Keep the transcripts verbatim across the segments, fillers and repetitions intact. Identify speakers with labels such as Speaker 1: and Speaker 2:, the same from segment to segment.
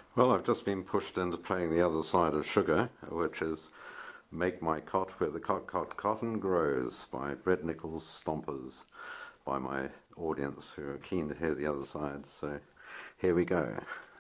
Speaker 1: Well, I've just been pushed into playing the other side of sugar, which is Make My Cot Where the Cot Cot Cotton Grows by Red Nichols Stompers, by my audience who are keen to hear the other side. So here we go.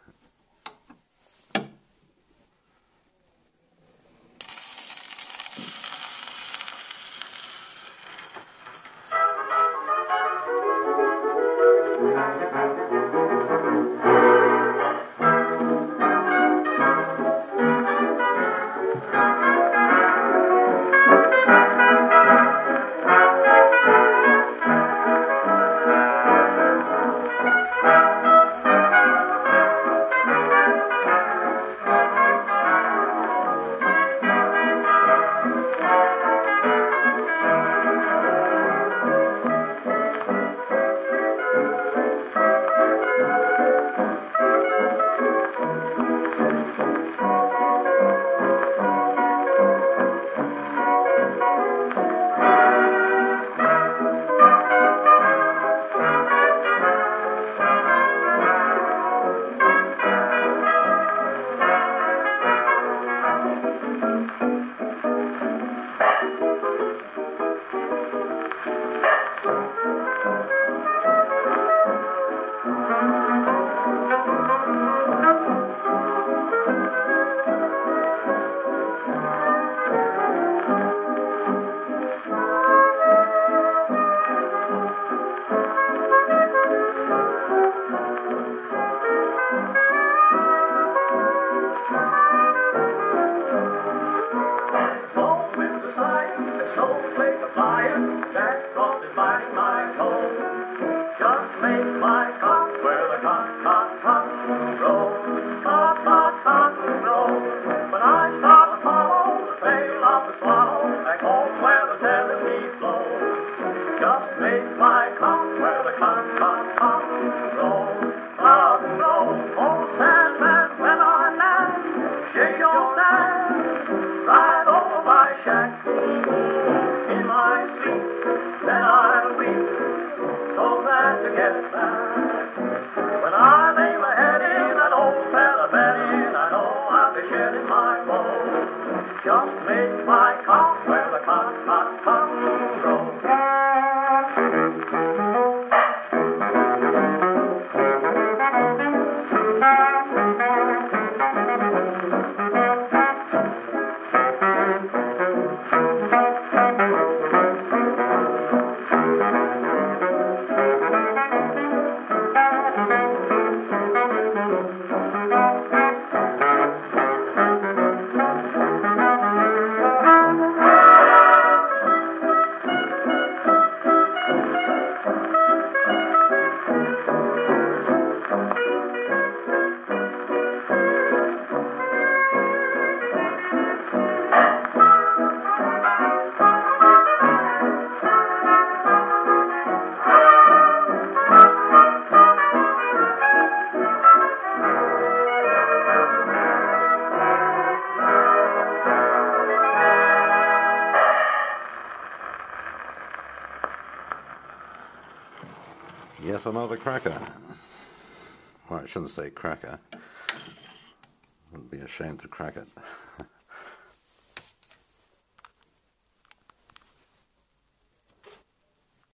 Speaker 2: Just make my cot where the cotton, cotton, cotton grows. Cot, cot, cotton grows. When I start to follow the trail of the swallow, back home where the Tennessee flows. Just make my cot where the cotton, cotton, cotton grows. Cotton grows. Oh, Sandman, when I land, shake your sand right over my shack. In my sleep, then I'll weep so glad to get back. When I lay my head in that old feather bedding, I know I'll be shedding my bones. Just make my cot where the cotton, cotton, cotton grows.
Speaker 1: Yes, another cracker. Well, I shouldn't say cracker. I wouldn't be ashamed to crack it.